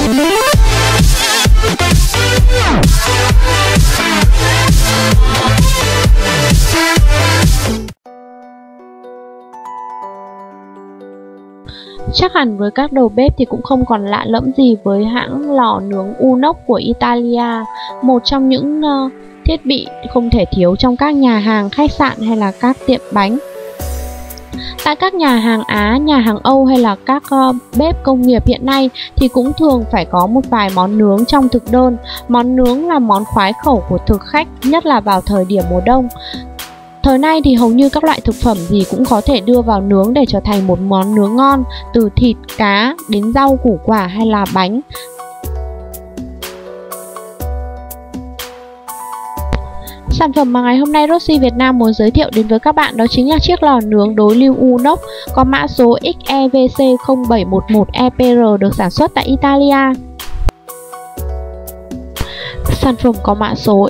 Chắc hẳn với các đầu bếp thì cũng không còn lạ lẫm gì với hãng lò nướng Unox của Italia, một trong những thiết bị không thể thiếu trong các nhà hàng, khách sạn hay là các tiệm bánh. Tại các nhà hàng Á, nhà hàng Âu hay là các bếp công nghiệp hiện nay thì cũng thường phải có một vài món nướng trong thực đơn. Món nướng là món khoái khẩu của thực khách, nhất là vào thời điểm mùa đông. Thời nay thì hầu như các loại thực phẩm gì cũng có thể đưa vào nướng để trở thành một món nướng ngon, từ thịt, cá đến rau, củ quả hay là bánh. Sản phẩm mà ngày hôm nay Roxy Việt Nam muốn giới thiệu đến với các bạn đó chính là chiếc lò nướng đối lưu Unox có mã số XEVC0711EPR được sản xuất tại Italia. Sản phẩm có mã số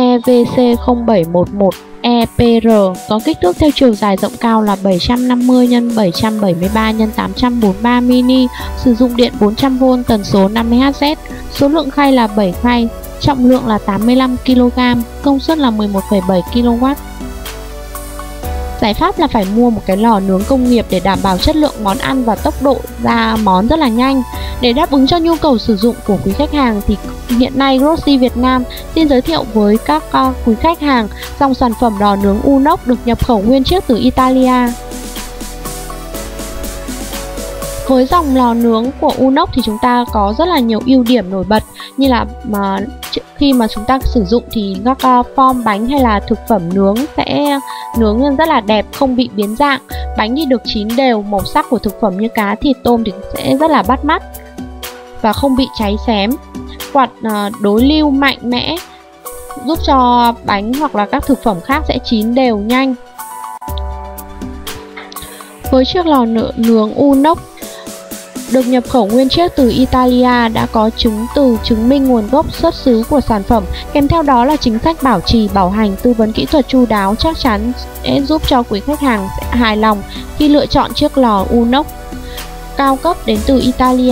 XEVC0711EPR có kích thước theo chiều dài rộng cao là 750 x 773 x 843 mini, sử dụng điện 400V, tần số 50Hz, số lượng khay là 7 khay, trọng lượng là 85 kg, công suất là 11,7 kW. Giải pháp là phải mua một cái lò nướng công nghiệp để đảm bảo chất lượng món ăn và tốc độ ra món rất là nhanh. Để đáp ứng cho nhu cầu sử dụng của quý khách hàng thì hiện nay Roxy Việt Nam xin giới thiệu với các quý khách hàng dòng sản phẩm lò nướng Unox được nhập khẩu nguyên chiếc từ Italia. Với dòng lò nướng của Unox thì chúng ta có rất là nhiều ưu điểm nổi bật, như là khi mà chúng ta sử dụng thì các form bánh hay là thực phẩm nướng sẽ nướng lên rất là đẹp, không bị biến dạng. Bánh thì được chín đều, màu sắc của thực phẩm như cá, thịt, tôm thì sẽ rất là bắt mắt và không bị cháy xém. Quạt đối lưu mạnh mẽ giúp cho bánh hoặc là các thực phẩm khác sẽ chín đều nhanh. Với chiếc lò nướng Unox được nhập khẩu nguyên chiếc từ Italia đã có chứng minh nguồn gốc xuất xứ của sản phẩm, kèm theo đó là chính sách bảo trì, bảo hành, tư vấn kỹ thuật chu đáo, chắc chắn sẽ giúp cho quý khách hàng sẽ hài lòng khi lựa chọn chiếc lò Unox cao cấp đến từ Italia.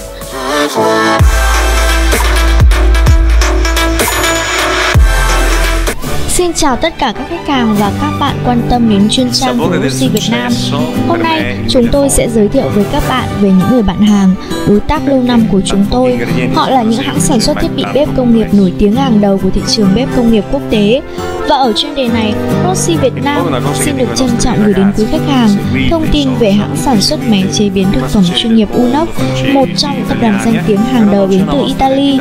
Xin chào tất cả các khách hàng và các bạn quan tâm đến chuyên trang của Roxy Việt Nam. Hôm nay chúng tôi sẽ giới thiệu với các bạn về những người bạn hàng, đối tác lâu năm của chúng tôi. Họ là những hãng sản xuất thiết bị bếp công nghiệp nổi tiếng hàng đầu của thị trường bếp công nghiệp quốc tế. Và ở chuyên đề này, Roxy Việt Nam xin được trân trọng gửi đến quý khách hàng thông tin về hãng sản xuất máy chế biến thực phẩm chuyên nghiệp Unox, một trong những tập đoàn danh tiếng hàng đầu đến từ Italy.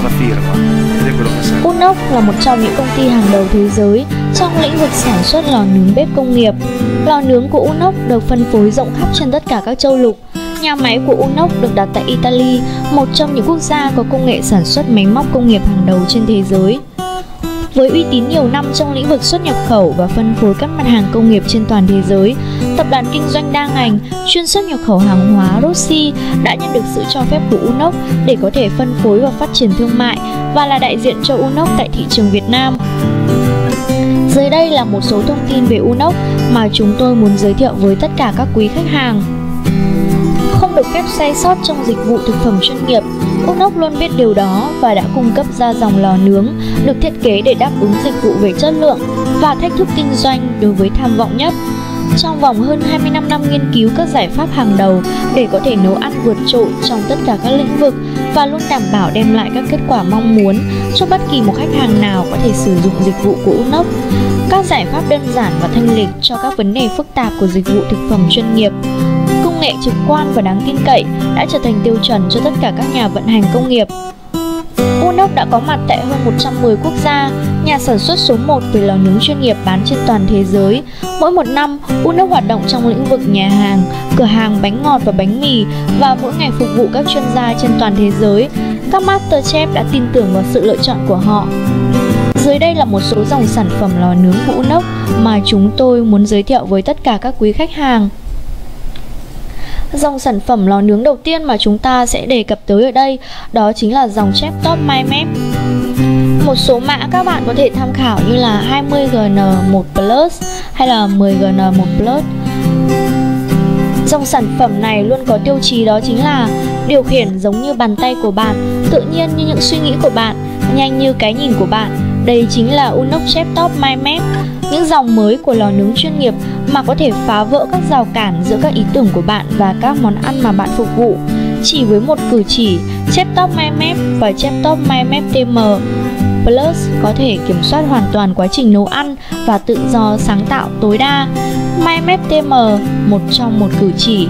Unox là một trong những công ty hàng đầu thế giới trong lĩnh vực sản xuất lò nướng bếp công nghiệp. Lò nướng của Unox được phân phối rộng khắp trên tất cả các châu lục. Nhà máy của Unox được đặt tại Italy, một trong những quốc gia có công nghệ sản xuất máy móc công nghiệp hàng đầu trên thế giới. Với uy tín nhiều năm trong lĩnh vực xuất nhập khẩu và phân phối các mặt hàng công nghiệp trên toàn thế giới, tập đoàn kinh doanh đa ngành chuyên xuất nhập khẩu hàng hóa Roxy đã nhận được sự cho phép của Unox để có thể phân phối và phát triển thương mại và là đại diện cho Unox tại thị trường Việt Nam. Dưới đây là một số thông tin về Unox mà chúng tôi muốn giới thiệu với tất cả các quý khách hàng. Không được phép sai sót trong dịch vụ thực phẩm chuyên nghiệp, Unox luôn biết điều đó và đã cung cấp ra dòng lò nướng được thiết kế để đáp ứng dịch vụ về chất lượng và thách thức kinh doanh đối với tham vọng nhất. Trong vòng hơn 25 năm nghiên cứu các giải pháp hàng đầu để có thể nấu ăn vượt trội trong tất cả các lĩnh vực và luôn đảm bảo đem lại các kết quả mong muốn cho bất kỳ một khách hàng nào có thể sử dụng dịch vụ của Unox. Các giải pháp đơn giản và thanh lịch cho các vấn đề phức tạp của dịch vụ thực phẩm chuyên nghiệp. Công nghệ trực quan và đáng tin cậy đã trở thành tiêu chuẩn cho tất cả các nhà vận hành công nghiệp. Unox đã có mặt tại hơn 110 quốc gia, nhà sản xuất số 1 về lò nướng chuyên nghiệp bán trên toàn thế giới. Mỗi một năm, Unox hoạt động trong lĩnh vực nhà hàng, cửa hàng bánh ngọt và bánh mì và mỗi ngày phục vụ các chuyên gia trên toàn thế giới. Các MasterChef đã tin tưởng vào sự lựa chọn của họ. Dưới đây là một số dòng sản phẩm lò nướng của Unox mà chúng tôi muốn giới thiệu với tất cả các quý khách hàng. Dòng sản phẩm lò nướng đầu tiên mà chúng ta sẽ đề cập tới ở đây đó chính là dòng Chef Top MyMap. Một số mã các bạn có thể tham khảo như là 20GN1 Plus hay là 10GN1 Plus. Dòng sản phẩm này luôn có tiêu chí đó chính là điều khiển giống như bàn tay của bạn, tự nhiên như những suy nghĩ của bạn, nhanh như cái nhìn của bạn. Đây chính là Unox Cheftop MyMap, những dòng mới của lò nướng chuyên nghiệp mà có thể phá vỡ các rào cản giữa các ý tưởng của bạn và các món ăn mà bạn phục vụ. Chỉ với một cử chỉ, Cheftop MyMap và Cheftop MyMap TM Plus có thể kiểm soát hoàn toàn quá trình nấu ăn và tự do sáng tạo tối đa. MyMap TM, một trong một cử chỉ.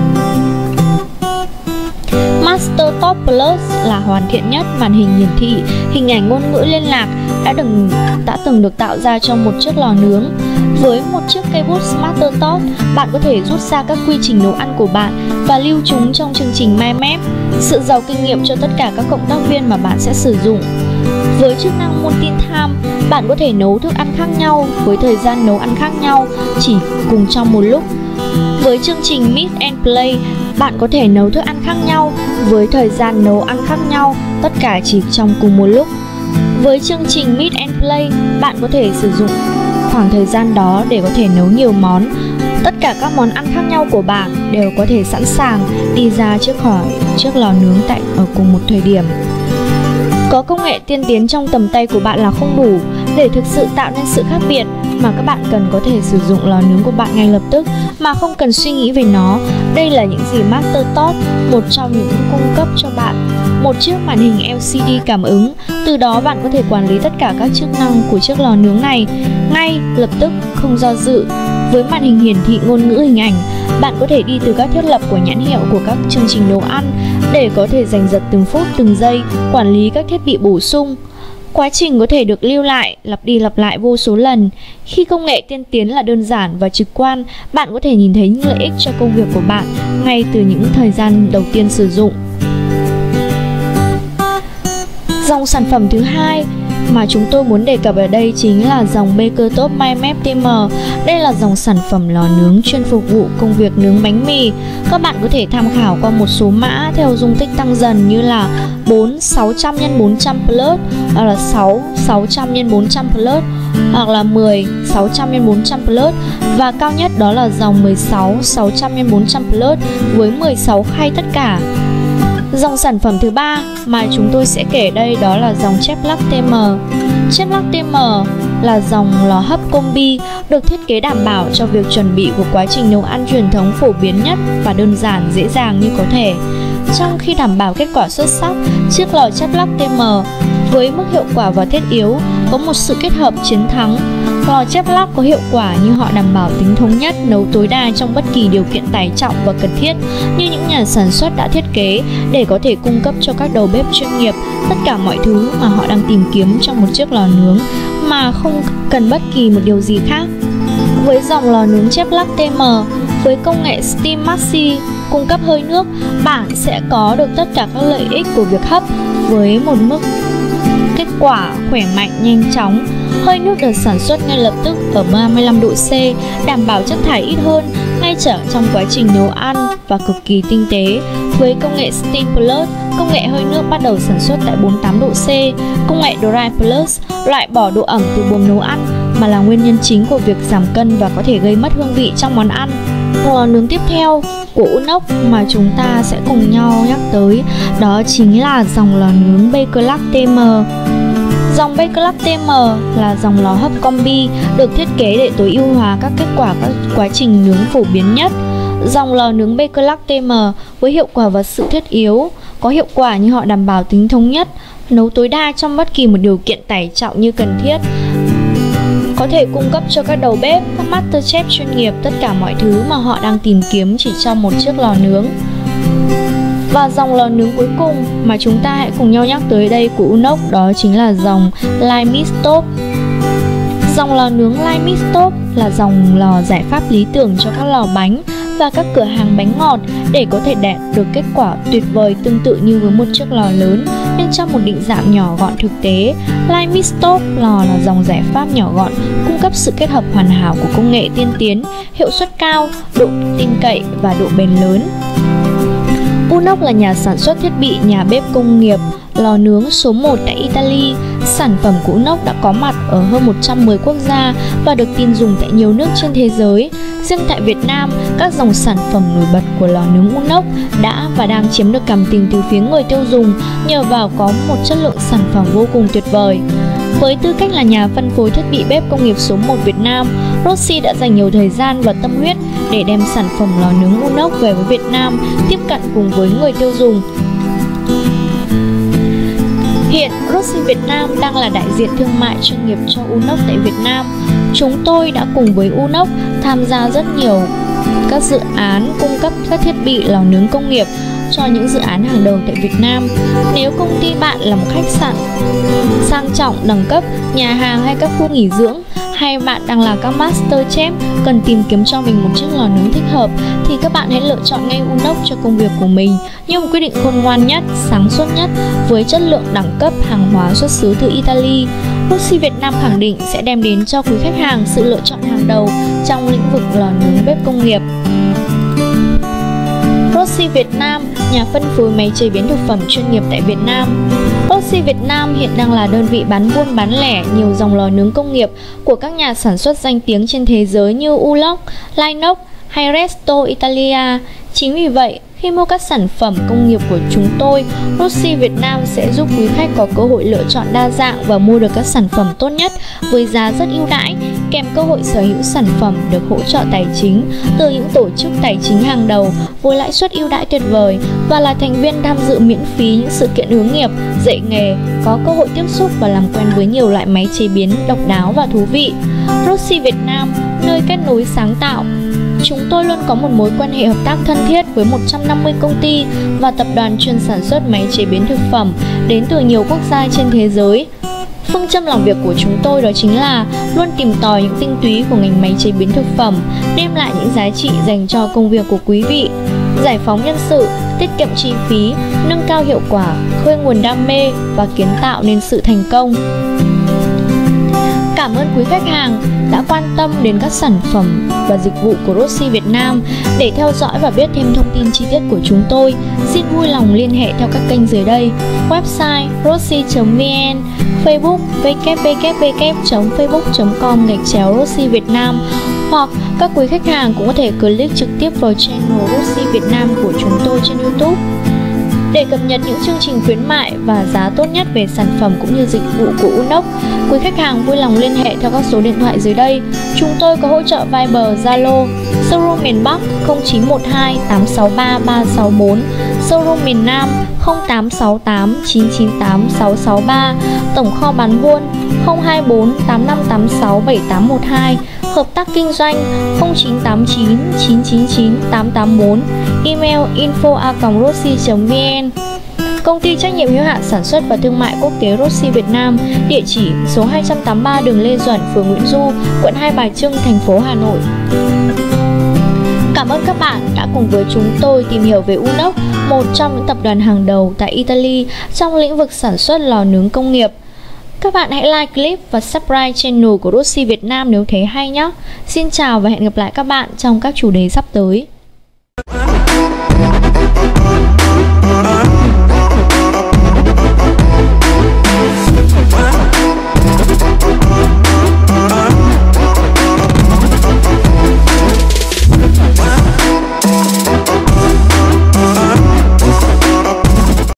Master Top Plus là hoàn thiện nhất màn hình hiển thị hình ảnh ngôn ngữ liên lạc đã từng được tạo ra trong một chiếc lò nướng. Với một chiếc cây bút Master Top, bạn có thể rút ra các quy trình nấu ăn của bạn và lưu chúng trong chương trình MyMap, sự giàu kinh nghiệm cho tất cả các cộng tác viên mà bạn sẽ sử dụng. Với chức năng Multitime, bạn có thể nấu thức ăn khác nhau với thời gian nấu ăn khác nhau chỉ cùng trong một lúc. Với chương trình Mix and Play, bạn có thể nấu thức ăn khác nhau với thời gian nấu ăn khác nhau, tất cả chỉ trong cùng một lúc. Với chương trình Mix and Play, bạn có thể sử dụng khoảng thời gian đó để có thể nấu nhiều món. Tất cả các món ăn khác nhau của bạn đều có thể sẵn sàng đi ra khỏi chiếc lò nướng ở cùng một thời điểm. Có công nghệ tiên tiến trong tầm tay của bạn là không đủ để thực sự tạo nên sự khác biệt, mà các bạn cần có thể sử dụng lò nướng của bạn ngay lập tức mà không cần suy nghĩ về nó. Đây là những gì Master Top, một trong những cung cấp cho bạn một chiếc màn hình LCD cảm ứng. Từ đó bạn có thể quản lý tất cả các chức năng của chiếc lò nướng này ngay lập tức, không do dự. Với màn hình hiển thị ngôn ngữ hình ảnh, bạn có thể đi từ các thiết lập của nhãn hiệu của các chương trình nấu ăn để có thể giành giật từng phút từng giây, quản lý các thiết bị bổ sung. Quá trình có thể được lưu lại, lặp đi lặp lại vô số lần. Khi công nghệ tiên tiến là đơn giản và trực quan, bạn có thể nhìn thấy những lợi ích cho công việc của bạn ngay từ những thời gian đầu tiên sử dụng. Dòng sản phẩm thứ hai mà chúng tôi muốn đề cập ở đây chính là dòng Bakertop MyMap TM. Đây là dòng sản phẩm lò nướng chuyên phục vụ công việc nướng bánh mì. Các bạn có thể tham khảo qua một số mã theo dung tích tăng dần như là 4 600 x 400 plus, hoặc là 6 600 x 400 plus, hoặc là 10 600 x 400 plus, và cao nhất đó là dòng 16 600 x 400 plus với 16 khay tất cả. Dòng sản phẩm thứ ba mà chúng tôi sẽ kể đây đó là dòng Cheflux TM. Cheflux TM là dòng lò hấp combi được thiết kế đảm bảo cho việc chuẩn bị của quá trình nấu ăn truyền thống phổ biến nhất và đơn giản, dễ dàng như có thể. Trong khi đảm bảo kết quả xuất sắc, chiếc lò Cheflux TM với mức hiệu quả và thiết yếu có một sự kết hợp chiến thắng. Lò Cheflux có hiệu quả như họ đảm bảo tính thống nhất, nấu tối đa trong bất kỳ điều kiện tải trọng và cần thiết như những nhà sản xuất đã thiết kế để có thể cung cấp cho các đầu bếp chuyên nghiệp tất cả mọi thứ mà họ đang tìm kiếm trong một chiếc lò nướng mà không cần bất kỳ một điều gì khác. Với dòng lò nướng Cheflux TM với công nghệ Steam Maxi cung cấp hơi nước, bạn sẽ có được tất cả các lợi ích của việc hấp với một mức kết quả khỏe mạnh, nhanh chóng. Hơi nước được sản xuất ngay lập tức ở 35 độ C, đảm bảo chất thải ít hơn ngay cả trong quá trình nấu ăn và cực kỳ tinh tế. Với công nghệ Steam Plus, công nghệ hơi nước bắt đầu sản xuất tại 48 độ C. Công nghệ Dry Plus loại bỏ độ ẩm từ buồng nấu ăn mà là nguyên nhân chính của việc giảm cân và có thể gây mất hương vị trong món ăn. Lò nướng tiếp theo của Unox mà chúng ta sẽ cùng nhau nhắc tới đó chính là dòng lò nướng Bakerlux TM. Dòng Bakerlux TM là dòng lò hấp combi được thiết kế để tối ưu hóa các kết quả các quá trình nướng phổ biến nhất. Dòng lò nướng Bakerlux TM với hiệu quả và sự thiết yếu có hiệu quả như họ đảm bảo tính thống nhất, nấu tối đa trong bất kỳ một điều kiện tải trọng như cần thiết, có thể cung cấp cho các đầu bếp, các master chef chuyên nghiệp tất cả mọi thứ mà họ đang tìm kiếm chỉ trong một chiếc lò nướng. Và dòng lò nướng cuối cùng mà chúng ta hãy cùng nhau nhắc tới đây của Unox đó chính là dòng Limestop. Dòng lò nướng Limestop là dòng lò giải pháp lý tưởng cho các lò bánh và các cửa hàng bánh ngọt để có thể đạt được kết quả tuyệt vời tương tự như với một chiếc lò lớn nhưng trong một định dạng nhỏ gọn thực tế. Limestop lò là dòng giải pháp nhỏ gọn cung cấp sự kết hợp hoàn hảo của công nghệ tiên tiến, hiệu suất cao, độ tin cậy và độ bền lớn. Unox là nhà sản xuất thiết bị nhà bếp công nghiệp lò nướng số 1 tại Italy. Sản phẩm của Unox đã có mặt ở hơn 110 quốc gia và được tin dùng tại nhiều nước trên thế giới. Riêng tại Việt Nam, các dòng sản phẩm nổi bật của lò nướng Unox đã và đang chiếm được cảm tình từ phía người tiêu dùng nhờ vào có một chất lượng sản phẩm vô cùng tuyệt vời. Với tư cách là nhà phân phối thiết bị bếp công nghiệp số 1 Việt Nam, Rossi đã dành nhiều thời gian và tâm huyết để đem sản phẩm lò nướng Unox về với Việt Nam, tiếp cận cùng với người tiêu dùng. Hiện, Rossi Việt Nam đang là đại diện thương mại chuyên nghiệp cho Unox tại Việt Nam. Chúng tôi đã cùng với Unox tham gia rất nhiều các dự án cung cấp các thiết bị lò nướng công nghiệp cho những dự án hàng đầu tại Việt Nam. Nếu công ty bạn là một khách sạn sang trọng đẳng cấp, nhà hàng hay các khu nghỉ dưỡng, hay bạn đang là các master chef cần tìm kiếm cho mình một chiếc lò nướng thích hợp, thì các bạn hãy lựa chọn ngay Unox cho công việc của mình như một quyết định khôn ngoan nhất, sáng suốt nhất với chất lượng đẳng cấp, hàng hóa xuất xứ từ Italy. Rossi Việt Nam khẳng định sẽ đem đến cho quý khách hàng sự lựa chọn hàng đầu trong lĩnh vực lò nướng bếp công nghiệp. Rossi Việt Nam, nhà phân phối máy chế biến thực phẩm chuyên nghiệp tại Việt Nam. Rossi Việt Nam hiện đang là đơn vị bán buôn bán lẻ nhiều dòng lò nướng công nghiệp của các nhà sản xuất danh tiếng trên thế giới như Unox, Linox hay Resto Italia. Chính vì vậy, khi mua các sản phẩm công nghiệp của chúng tôi, Rossi Việt Nam sẽ giúp quý khách có cơ hội lựa chọn đa dạng và mua được các sản phẩm tốt nhất với giá rất ưu đãi, kèm cơ hội sở hữu sản phẩm được hỗ trợ tài chính từ những tổ chức tài chính hàng đầu với lãi suất ưu đãi tuyệt vời, và là thành viên tham dự miễn phí những sự kiện hướng nghiệp, dạy nghề, có cơ hội tiếp xúc và làm quen với nhiều loại máy chế biến độc đáo và thú vị. Rossi Việt Nam, nơi kết nối sáng tạo. Chúng tôi luôn có một mối quan hệ hợp tác thân thiết với 150 công ty và tập đoàn chuyên sản xuất máy chế biến thực phẩm đến từ nhiều quốc gia trên thế giới. Phương châm làm việc của chúng tôi đó chính là luôn tìm tòi những tinh túy của ngành máy chế biến thực phẩm, đem lại những giá trị dành cho công việc của quý vị, giải phóng nhân sự, tiết kiệm chi phí, nâng cao hiệu quả, khơi nguồn đam mê và kiến tạo nên sự thành công. Cảm ơn quý khách hàng đã quan tâm đến các sản phẩm và dịch vụ của Rossi Việt Nam. Để theo dõi và biết thêm thông tin chi tiết của chúng tôi, xin vui lòng liên hệ theo các kênh dưới đây: website rossi.vn, Facebook www.facebook.com/Rossi Việt Nam, hoặc các quý khách hàng cũng có thể click trực tiếp vào channel Rossi Việt Nam của chúng tôi trên YouTube. Để cập nhật những chương trình khuyến mại và giá tốt nhất về sản phẩm cũng như dịch vụ của Unox, quý khách hàng vui lòng liên hệ theo các số điện thoại dưới đây. Chúng tôi có hỗ trợ Viber, Zalo, showroom miền Bắc 0912 863 364, showroom miền Nam 0868 998 663, tổng kho bán buôn 024 8586 7812, hợp tác kinh doanh 0989 999 884, email info@rossi.vn. Công ty trách nhiệm hữu hạn sản xuất và thương mại quốc tế Rossi Việt Nam, địa chỉ số 283 đường Lê Duẩn, phường Nguyễn Du, quận Hai Bà Trưng, thành phố Hà Nội. Cảm ơn các bạn đã cùng với chúng tôi tìm hiểu về Unox, một trong những tập đoàn hàng đầu tại Italy trong lĩnh vực sản xuất lò nướng công nghiệp. Các bạn hãy like clip và subscribe channel của Rossi Việt Nam nếu thấy hay nhé. Xin chào và hẹn gặp lại các bạn trong các chủ đề sắp tới.